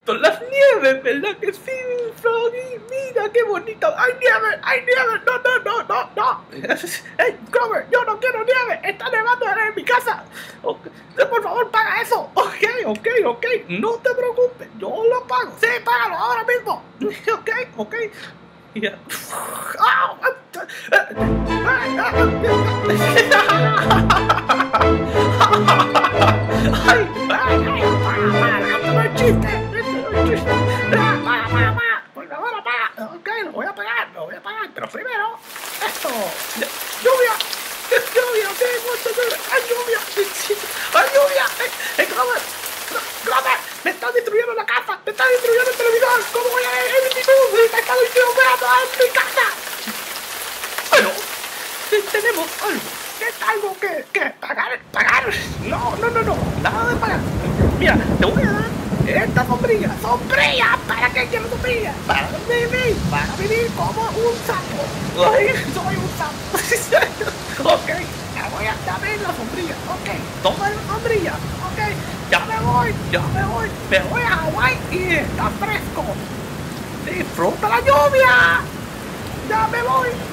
bonito, las nieves, ¿verdad que sí, Froggy? Mira qué bonito. ¡Hay nieve! No, no, no, no, no. ¡Hey, Grover! Yo no quiero nieve. Está nevando en mi casa. Okay. Por favor, paga eso. Ok. No te preocupes. Yo lo pago. Sí, págalo ahora mismo. Ok. Yeah. ¡Ay, chiste! Por favor, apaga. Ok, lo voy a pagar, pero primero, esto. ¡Lluvia! ¡Sí, mucha lluvia! ¡Hay lluvia! ¡Grover! ¡Me está destruyendo la casa! ¡Me está destruyendo el televisor! ¿Cómo voy a ver Everything Movie? ¡Me está destruyendo en mi casa! Bueno, tenemos algo que pagar. No, nada de pagar. Mira, te voy a dar esta sombrilla, ¿para qué quiero sombrilla? Para vivir como un sapo. Ay, soy un sapo. Ok, dame la sombrilla, ok, toma la sombrilla, ok, ya me voy a Hawái y está fresco. Disfruta la lluvia, ya me voy.